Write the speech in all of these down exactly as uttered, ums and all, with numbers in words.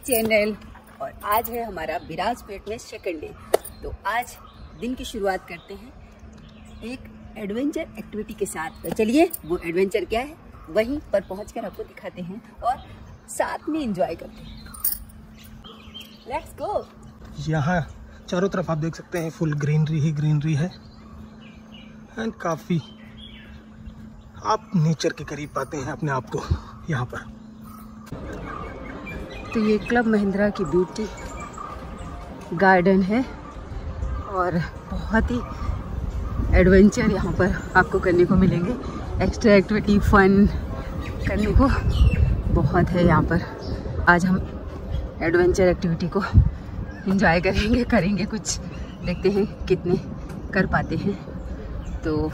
Channel. और आज है हमारा विराजपेट में सेकंड डे। तो आज दिन की शुरुआत करते हैं एक एडवेंचर एक्टिविटी के साथ। तो चलिए वो एडवेंचर क्या है वहीं पर पहुंचकर आपको दिखाते हैं और साथ में एंजॉय करते हैं। Let's go. यहाँ चारों तरफ आप देख सकते हैं फुल ग्रीनरी ही ग्रीनरी है एंड काफ़ी आप नेचर के करीब पाते हैं अपने आप को यहाँ पर। तो ये क्लब महिंद्रा की ब्यूटी गार्डन है और बहुत ही एडवेंचर यहाँ पर आपको करने को मिलेंगे। एक्स्ट्रा एक्टिविटी फन करने को बहुत है यहाँ पर। आज हम एडवेंचर एक्टिविटी को एंजॉय करेंगे करेंगे कुछ देखते हैं कितने कर पाते हैं। तो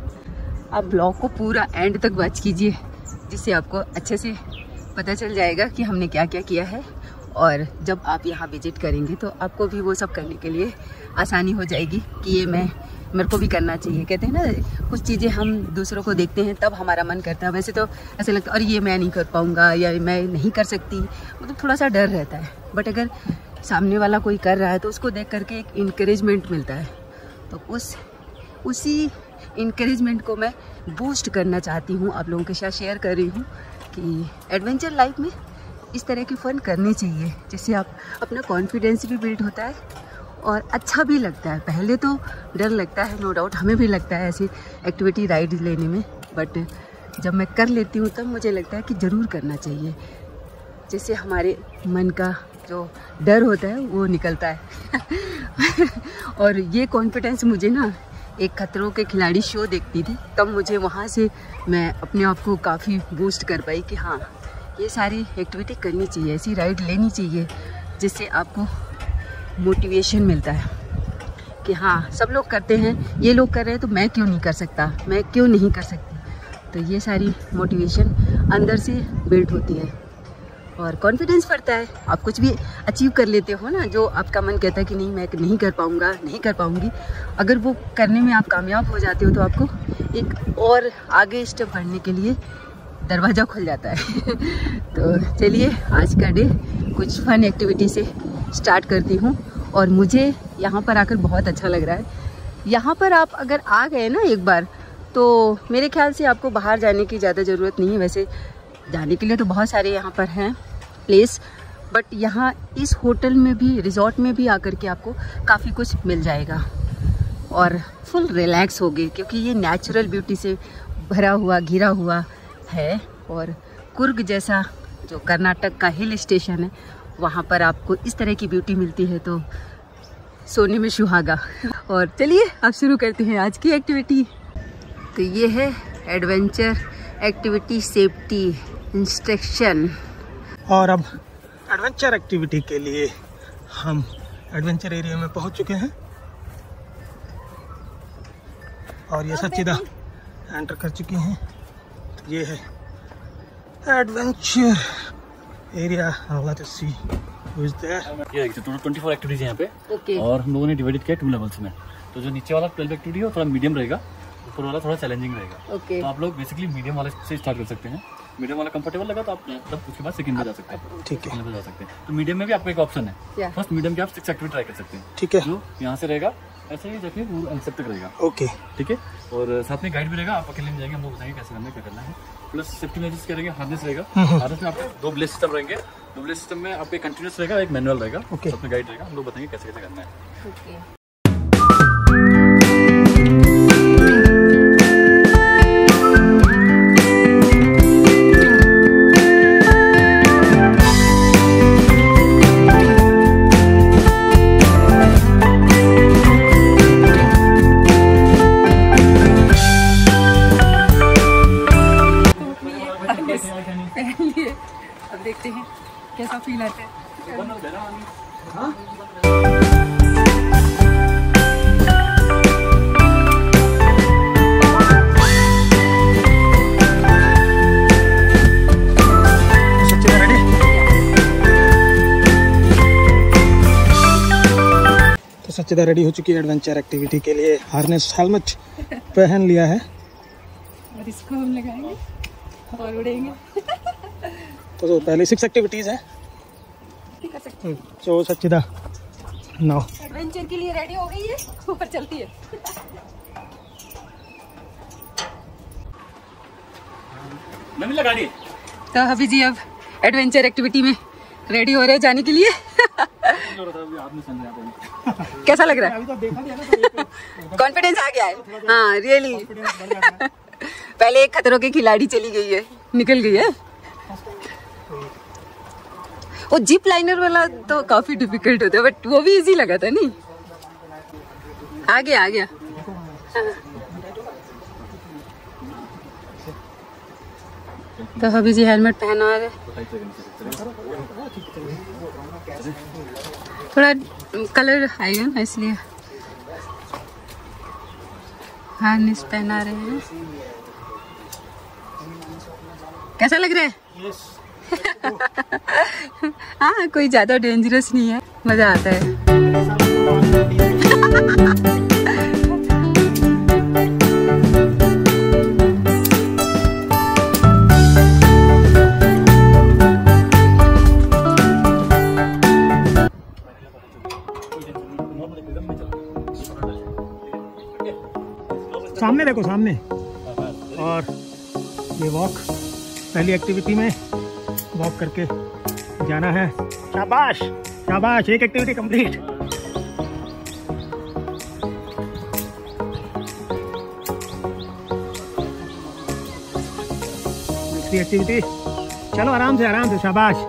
आप ब्लॉग को पूरा एंड तक वॉच कीजिए जिससे आपको अच्छे से पता चल जाएगा कि हमने क्या क्या किया है। और जब आप यहाँ विजिट करेंगे तो आपको भी वो सब करने के लिए आसानी हो जाएगी कि ये मैं मेरे को भी करना चाहिए। कहते हैं ना कुछ चीज़ें हम दूसरों को देखते हैं तब हमारा मन करता है। वैसे तो ऐसे लगता है और ये मैं नहीं कर पाऊँगा या मैं नहीं कर सकती, मतलब तो थोड़ा सा डर रहता है। बट अगर सामने वाला कोई कर रहा है तो उसको देख करके एक इनकरेजमेंट मिलता है। तो उस उसी इनकरेजमेंट को मैं बूस्ट करना चाहती हूँ, आप लोगों के साथ शेयर कर रही हूँ कि एडवेंचर लाइफ में इस तरह की फ़न करनी चाहिए जिससे आप अपना कॉन्फिडेंस भी बिल्ड होता है और अच्छा भी लगता है। पहले तो डर लगता है, नो डाउट हमें भी लगता है ऐसी एक्टिविटी राइड लेने में, बट जब मैं कर लेती हूँ तब मुझे लगता है कि ज़रूर करना चाहिए जिससे हमारे मन का जो डर होता है वो निकलता है। और ये कॉन्फिडेंस मुझे ना एक खतरों के खिलाड़ी शो देखती थी तब मुझे वहाँ से मैं अपने आप को काफ़ी बूस्ट कर पाई कि हाँ ये सारी एक्टिविटी करनी चाहिए, ऐसी राइड लेनी चाहिए जिससे आपको मोटिवेशन मिलता है कि हाँ सब लोग करते हैं, ये लोग कर रहे हैं तो मैं क्यों नहीं कर सकता, मैं क्यों नहीं कर सकती। तो ये सारी मोटिवेशन अंदर से बिल्ड होती है और कॉन्फिडेंस बढ़ता है। आप कुछ भी अचीव कर लेते हो ना जो आपका मन कहता है कि नहीं मैं नहीं कर पाऊँगा नहीं कर पाऊँगी, अगर वो करने में आप कामयाब हो जाते हो तो आपको एक और आगे स्टेप बढ़ने के लिए दरवाज़ा खुल जाता है। तो चलिए आज का डे कुछ फन एक्टिविटी से स्टार्ट करती हूँ और मुझे यहाँ पर आकर बहुत अच्छा लग रहा है। यहाँ पर आप अगर आ गए ना एक बार तो मेरे ख्याल से आपको बाहर जाने की ज़्यादा ज़रूरत नहीं है। वैसे जाने के लिए तो बहुत सारे यहाँ पर हैं प्लेस, बट यहाँ इस होटल में भी रिजॉर्ट में भी आकर के आपको काफ़ी कुछ मिल जाएगा और फुल रिलैक्स होगे क्योंकि ये नेचुरल ब्यूटी से भरा हुआ घिरा हुआ है। और कुर्ग जैसा जो कर्नाटक का हिल स्टेशन है वहाँ पर आपको इस तरह की ब्यूटी मिलती है तो सोने में सुहागा। और चलिए अब शुरू करते हैं आज की एक्टिविटी। तो ये है एडवेंचर एक्टिविटी सेफ्टी इंस्ट्रक्शन। और अब एडवेंचर एक्टिविटी के लिए हम एडवेंचर एरिया में पहुंच चुके हैं और ये सच्चिदा एंटर कर चुकी हैं। तो ये है adventure area. Let's see who is there. ये टोटल चौबीस एक्टिविटीज हैं यहाँ पे। okay. और हम लोगों ने डिवाइडेड किया टू लेवल्स में। तो जो नीचे वाला ट्वेल्व एक्टिविटी है वो थोड़ा मीडियम रहेगा, ऊपर वाला थोड़ा चैलेंजिंग रहेगा। okay. तो आप लोग बेसिकली मीडियम वाले से स्टार्ट कर सकते हैं। मीडियम वाला कंफर्टेबल लगा तो आप तब उसके बाद सेकंड में जा सकते हैं। ठीक है जा सकते हैं। तो मीडियम में भी आपको एक ऑप्शन है, फर्स्ट मीडियम के आप सिक्स एक्टिविटी ट्राई कर सकते हैं। ठीक है, जो यहाँ से रहेगा ऐसे ही जाके वो एंड तक रहेगा। ओके ठीक है। और साथ में गाइड भी रहेगा, आप अकेले में जाएंगे, हम लोग बताएंगे कैसे करना है क्या करना है। प्लस सेफ्टी मेजर्स करेंगे, हार्नेस रहेगा। हार्नेस में आपको दो ब्लेड सिस्टम रहेंगे, दो ब्लेड सिस्टम में आपको कंटिन्यूस रहेगा, एक मैनुअल रहेगा। ओके साथ में गाइड रहेगा, हम लोग बताएंगे कैसे कैसे करना है। okay. अब देखते हैं कैसा फील आता है। तो सच्चिदा रेडी हो चुकी है एडवेंचर एक्टिविटी के लिए। हार्नेस हेलमेट पहन लिया है और इसको हम लगाएंगे और उड़ेंगे। तो, तो पहले सिक्स एक्टिविटीज है। सकते हैं। सो सच्चिदा नो एडवेंचर के लिए रेडी हो गई है, ऊपर चलती है। नमी लगा दी। तो अभी जी अब एडवेंचर एक्टिविटी में रेडी हो रहे हैं जाने के लिए। कैसा लग रहा है? कॉन्फिडेंस आ गया है। हाँ रियली। पहले एक खतरों के खिलाड़ी चली गई है, निकल गई है। वो जिप लाइनर वाला तो काफी डिफिकल्ट होता है, बट वो भी इजी लगा था नहीं। आ गया आ गया। तो अभी जी हेलमेट पहना है, थोड़ा कलर आएगा ना इसलिए हार्नेस पहना रहे हैं। कैसा लग रहा है? यस। हाँ कोई ज्यादा डेंजरस नहीं है, मजा आता है। सामने देखो सामने। और ये वॉक पहली एक्टिविटी में वॉक करके जाना है। शाबाश शाबाश, एक एक्टिविटी कंप्लीट। दूसरी एक्टिविटी, चलो आराम से आराम से, शाबाश।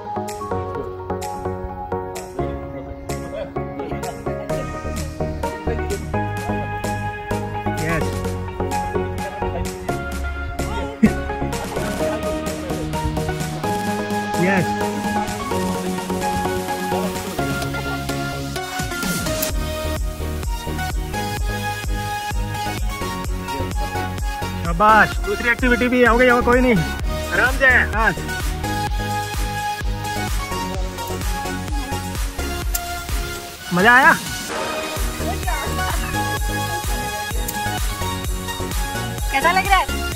यस यस शाबाश। दूसरी एक्टिविटी भी हो गई, और कोई नहीं, आराम से। हाँ मजा आया? कैसा लग रहा है?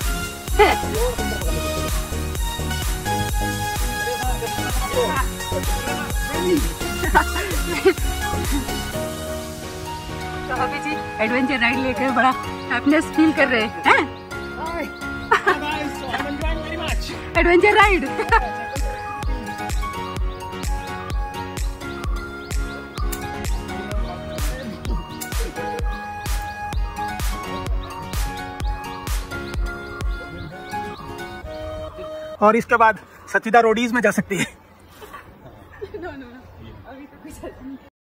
तो अभी जी एडवेंचर राइड लेकर बड़ा हैप्पीनेस फील कर रहे हैं। Adventure ride. और इसके बाद सच्चिदा रोडीज में जा सकती है। नो नो अभी तो कुछ नहीं।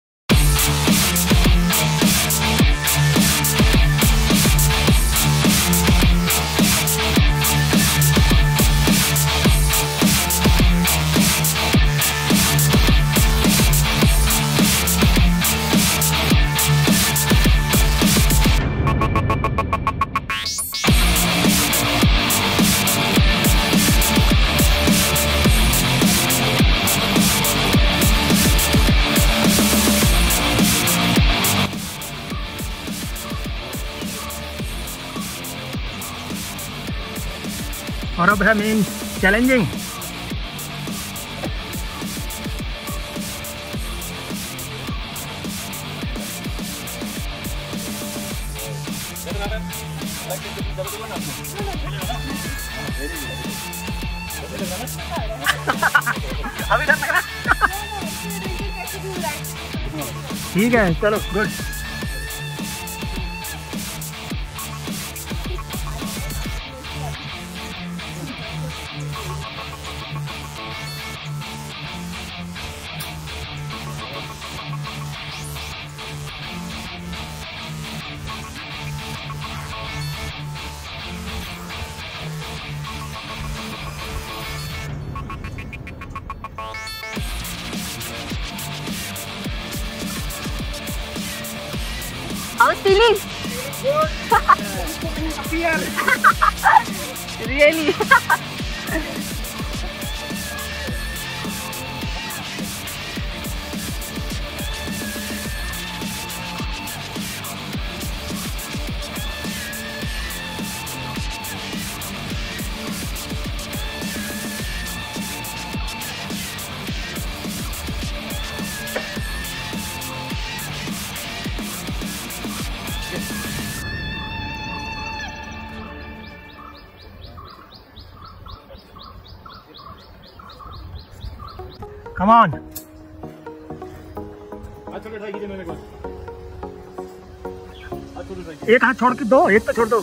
और अब है मेन चैलेंजिंग। अभी डर लग रहा। ठीक है चलो good. How's feeling? Really? Come on. एक हाथ छोड़ के दो, एक तो छोड़ दो।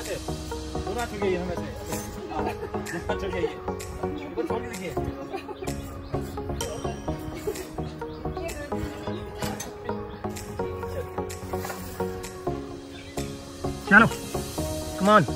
चलो कम ऑन।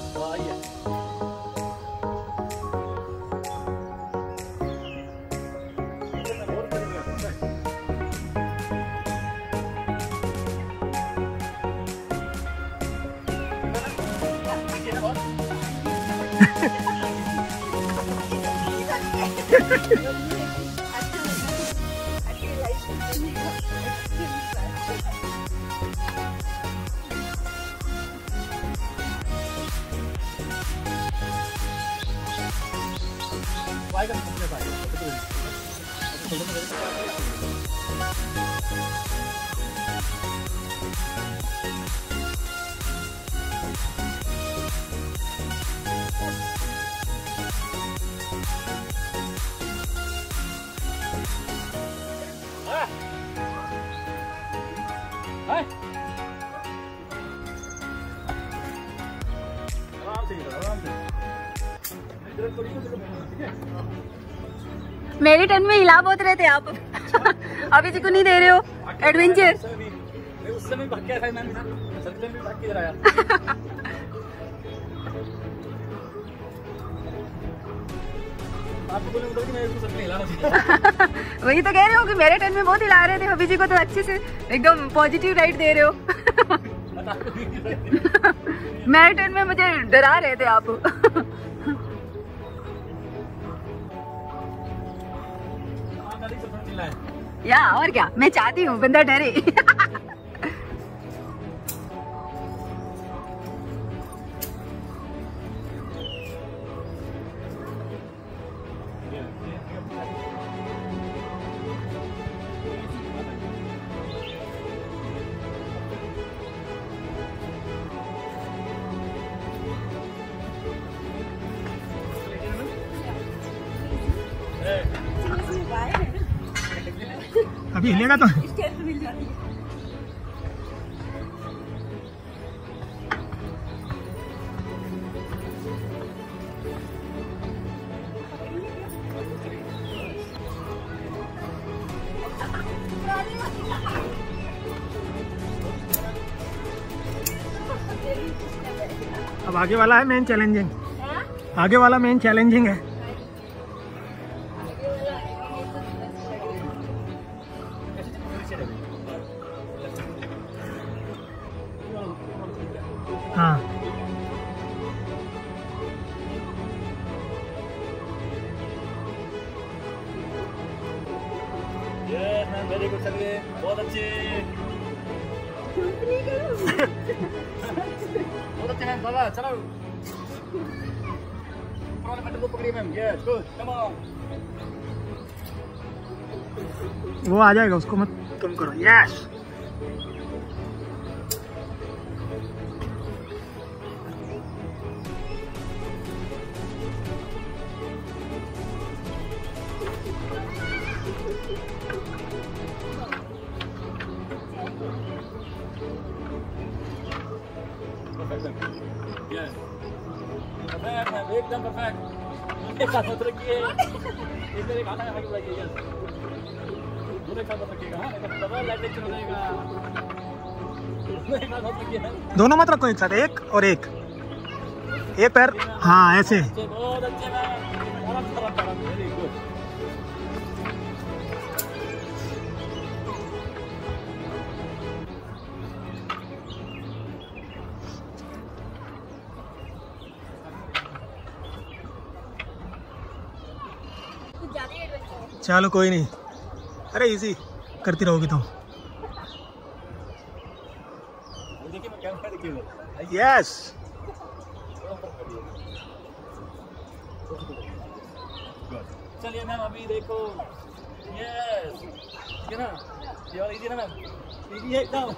मेरी टर्न में हिला बहुत रहे थे आप। अभी जी को नहीं दे रहे हो एडवेंचर। उस समय भाग के आया था, मैं भी भाग के इधर आया। आपको बोले कि मैं इसको सच में हिलाना चाहिए। वही तो कह रहे हो कि मेरे टर्न में बहुत हिला रहे थे। अभी जी को तो अच्छे से एकदम पॉजिटिव राइट दे रहे हो। मेरे टर्न में मुझे डरा रहे थे आप। या और क्या, मैं चाहती हूँ बंदा डरे। अभी हिलेगा तो अब आगे वाला है मेन चैलेंजिंग। आगे वाला मेन चैलेंजिंग है। हाँ वेरी गुड, चलिए बहुत अच्छे बहुत अच्छे मैम। बाबा चलो पकड़िए ma'am. Yes good, come on. वो आ जाएगा, उसको मत कम करो। यस एकदम परफेक्ट। एक साथ मत रखिए, एक मेरे खाना है रखिए। यस दोनों एक साथ मत रखिएगा। हाँ एकदम डबल लाइट एक्शन हो जाएगा। एक साथ मत रखिए, दोनों मत रखो एक साथ, एक और एक एक पैर। हाँ ऐसे बहुत अच्छे मैम। आराम से आराम से। Very good. चलो कोई नहीं, अरे इजी करती रहोगी तुम। यस चलिए मैम अभी देखो। यस ये ना, ये वाला इजी ना मैम, इजी है एकदम।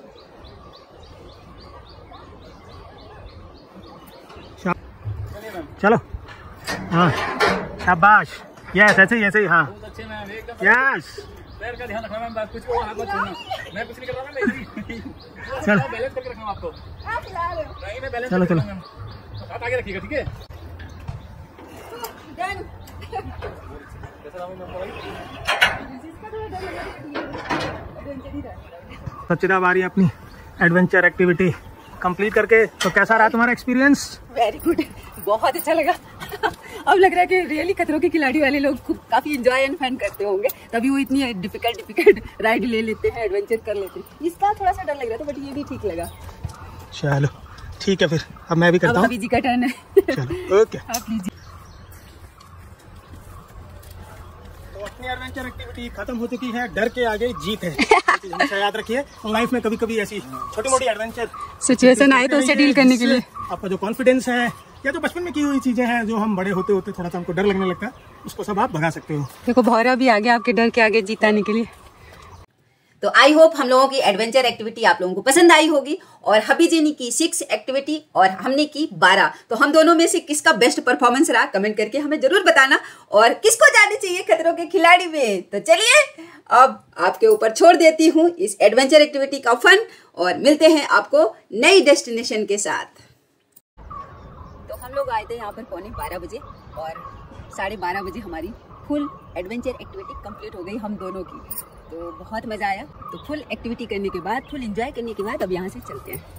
चलिए मैम चलो हाँ शाबाश, यस ऐसे ही ऐसे ही हाँ अच्छे मैम एकदम यस। पैर का ध्यान रखना मैम, बात कुछ वो हाथ मत छोड़ना, मैं कुछ नहीं कर रहा ना, मैं चल बैलेंस करके रखना आपको। नहीं मैं बैलेंस चलो चलो मैम, हाथ आगे रखिएगा ठीक है। सचिदा बारी अपनी एडवेंचर एक्टिविटी कंप्लीट करके, तो कैसा रहा तुम्हारा एक्सपीरियंस? वेरी गुड, बहुत अच्छा लगा। अब लग रहा है कि रियली खतरों के खिलाड़ी वाले लोग खूब काफी एंजॉय एंड फन करते होंगे, तभी वो इतनी डिफिकल्ट डिफिकल्ट राइड ले लेते हैं, एडवेंचर कर लेते हैं। इसका थोड़ा सा डर लग रहा था, बट ये भी ठीक लगा। चलो ठीक है, फिर अब मैं भी करता हूँ। अभी जी का टर्न है। चलो ओके। आप लीजिए। तो अपनी एडवेंचर एक्टिविटी खत्म हो चुकी है, डर के आगे जीत है। हमेशा याद रखिए, लाइफ में कभी कभी ऐसी छोटी मोटी एडवेंचर सिचुएशन आए तो उससे डील करने के लिए आपका जो कॉन्फिडेंस है या जो बचपन में की हुई चीजें हैं, जो हम बड़े होते होते थोड़ा सा हमको डर लगने लगता है, उसको सब आप भगा सकते हो। देखो भौरा भी आ गया आपके डर के आगे जीताने के लिए। तो आई होप हम लोगों की एडवेंचर एक्टिविटी आप लोगों को पसंद आई होगी। और हबी जी ने की सिक्स एक्टिविटी और हमने की बारह। तो हम दोनों में से किसका बेस्ट परफॉर्मेंस रहा कमेंट करके हमें जरूर बताना, और किसको जाने चाहिए खतरों के खिलाड़ी में। तो चलिए अब आपके ऊपर छोड़ देती हूँ इस एडवेंचर एक्टिविटी का फन, और मिलते हैं आपको नई डेस्टिनेशन के साथ। तो हम लोग आए थे यहाँ पर पौने बारह बजे, और साढ़े बारह बजे हमारी फुल एडवेंचर एक्टिविटी कंप्लीट हो गई हम दोनों की। तो बहुत मजा आया। तो फुल एक्टिविटी करने के बाद, फुल एंजॉय करने के बाद अब यहाँ से चलते हैं।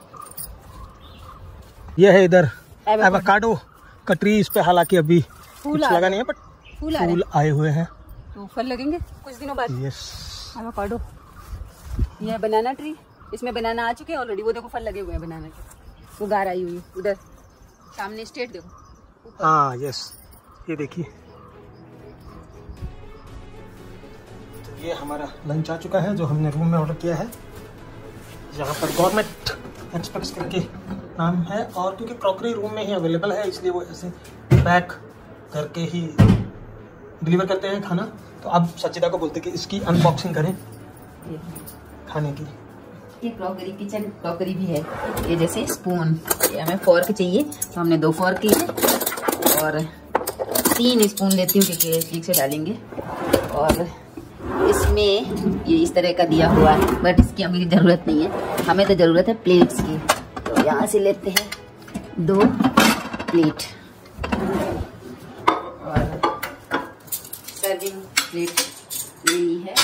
ये है इधर एवोकाडो का ट्री, इस पे हालांकि अभी फूल कुछ लगा नहीं है, बट फूल फूल आए हुए हैं। तो फल लगेंगे कुछ दिनों बाद। यस एवोकाडो, ये बनाना ट्री, इसमें बनाना आ चुके हैं ऑलरेडी। वो देखो फल लगे हुए हैं बनाना के, वो गार आई हुई उधर सामने स्टेट देखो। हाँ यस, ये देखिए ये हमारा लंच आ चुका है जो हमने रूम में ऑर्डर किया है। यहाँ पर गवर्नमेंट एक्सप्रेस करके नाम है, और क्योंकि क्रॉकरी रूम में ही अवेलेबल है इसलिए वो ऐसे पैक करके ही डिलीवर करते हैं खाना। तो अब सचिदा को बोलते कि इसकी अनबॉक्सिंग करें खाने की। ये क्रॉकरी, किचन क्रॉकरी भी है। ये जैसे स्पून, ये हमें फोर्क चाहिए तो हमने दो फोर्क की है, और तीन स्पून लेती हूँ क्योंकि ठीक से डालेंगे। और इसमें ये इस तरह का दिया हुआ है, बट इसकी हमें ज़रूरत नहीं है, हमें तो ज़रूरत है प्लेट्स की। तो यहाँ से लेते हैं दो प्लेट, और सर्विंग प्लेट लेनी है।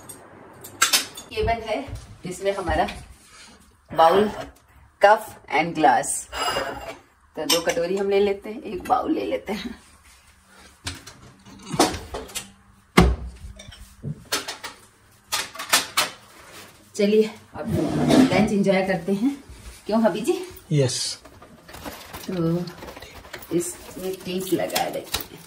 केबल है जिसमें हमारा बाउल, कप एंड ग्लास। तो दो कटोरी हम ले लेते हैं, एक बाउल ले लेते हैं। चलिए अब लंच एंजॉय करते हैं, क्यों हबी जी? यस। तो इसमें टेप लगा देते हैं,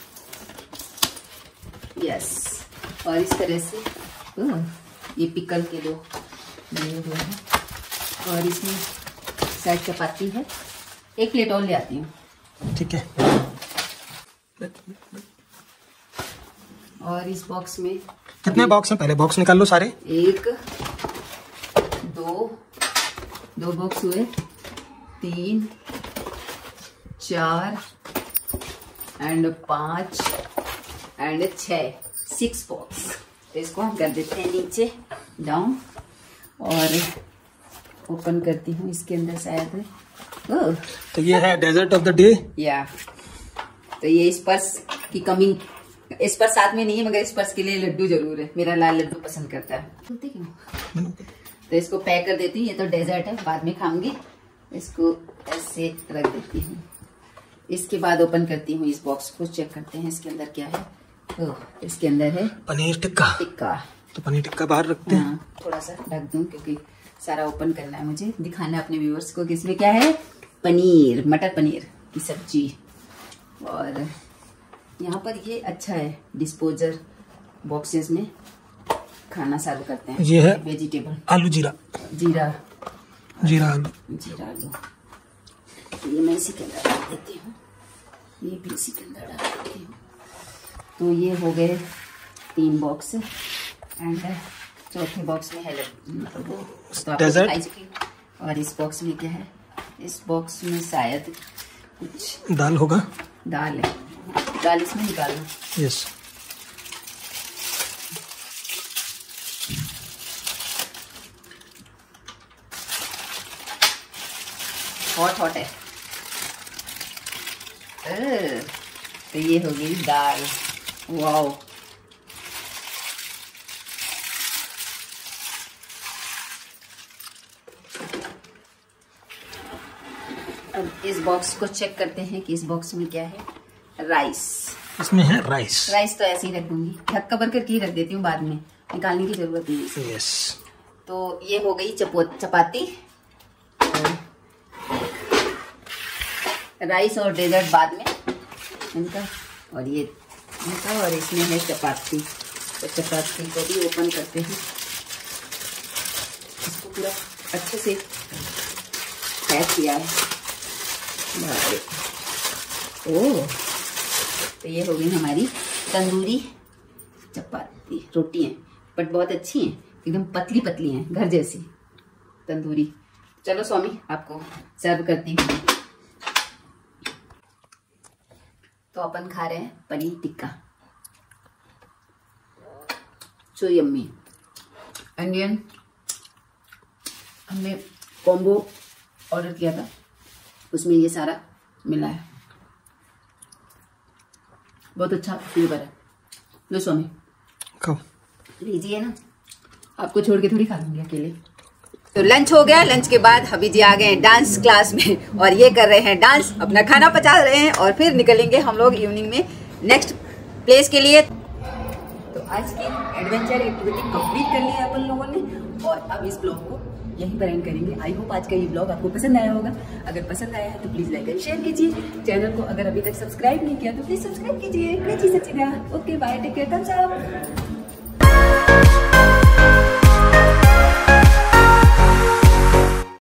यस। और इस तरह से तो ये पिकल के दो लिए हुए हैं, और इसमें शायद चपाती है। एक प्लेट और ले आती हूँ, ठीक है। और इस बॉक्स में कितने बॉक्स हैं? पहले बॉक्स निकाल लो सारे। एक, दो दो बॉक्स हुए, तीन, चार एंड पाँच एंड छः, सिक्स बॉक्स। तो इसको हम कर देते हैं नीचे डाउन, और ओपन करती हूँ। इसके अंदर शायद है, ओह, तो ये है डेजर्ट ऑफ द डे। या तो ये स्पर्श की कमी, स्पर्श साथ में नहीं है, मगर स्पर्श के लिए लड्डू जरूर है। मेरा लाल लड्डू पसंद करता है। क्यों? तो इसको पैक कर देती हूँ। ये तो डेजर्ट है, बाद में खाऊंगी। इसको ऐसे रख देती हूँ। इसके बाद ओपन करती हूँ इस बॉक्स को, चेक करते हैं इसके अंदर क्या है। तो इसके अंदर है पनीर टिक्का। टिक्का तो पनीर टिक्का बाहर रखते हैं। हाँ, थोड़ा सा ढक दूं क्योंकि सारा ओपन करना है मुझे, दिखाना है अपने व्यूअर्स को कि इसमें क्या है। पनीर, मटर पनीर की सब्जी। और यहाँ पर ये अच्छा है, डिस्पोजर बॉक्सेस में खाना सर्व करते हैं। ये है वेजिटेबल, आलू जीरा, जीरा जीरा आलू, जीरा आलू। ये मैं इसी के अंदर डाल देती हूँ, ये भी इसी के अंदर डाल देती हूँ। तो ये हो गए तीन बॉक्स, एंड चौथे बॉक्स में है तो डेजर्ट। और इस बॉक्स में क्या है? इस बॉक्स में शायद कुछ दाल होगा। दाल है, दाल इसमें निकालना। यस। हॉट हॉट है। तो ये हो गई दाल। वाओ, अब इस बॉक्स को चेक करते हैं कि इस बॉक्स में क्या है। राइस, इसमें है राइस। राइस तो ऐसे ही रख दूंगी, ढक्का भर करके ही रख देती हूँ, बाद में निकालने की जरूरत नहीं है। यस। तो ये हो गई चपो चपाती, राइस और डेजर्ट बाद में इनका, और ये इनका, और इसमें है चपाती। तो चपाती को भी ओपन करते हैं, इसको पूरा अच्छे से पैक किया है। ओह, तो ये हो गई हमारी तंदूरी चपाती, रोटी है बट बहुत अच्छी है, एकदम पतली पतली हैं, घर जैसी तंदूरी। चलो स्वामी, आपको सर्व करती हूँ। तो अपन खा रहे हैं paneer tikka, so yummy. Indian हमने कॉम्बो ऑर्डर किया था, उसमें ये सारा मिला है, बहुत अच्छा फ्लेवर है। लो स्वामी, खाओ। लीजिए ना, आपको छोड़ के थोड़ी खा लूंगी अकेले। तो लंच हो गया, लंच के बाद हबी जी आ गए हैं डांस क्लास में और ये कर रहे हैं डांस, अपना खाना पचा रहे हैं और फिर निकलेंगे हम लोग इवनिंग में नेक्स्ट प्लेस के लिए। तो आज की एडवेंचर एक्टिविटी कंप्लीट कर ली है अपन लोगों ने और अब इस ब्लॉग को यहीं पर एंड करेंगे। आई होप आज का ये ब्लॉग आपको पसंद आया होगा। अगर पसंद आया है तो प्लीज लाइक एंड शेयर कीजिए। चैनल को अगर अभी तक सब्सक्राइब नहीं किया तो प्लीज सब्सक्राइब कीजिए। Okay, bye, take care, thumbs up.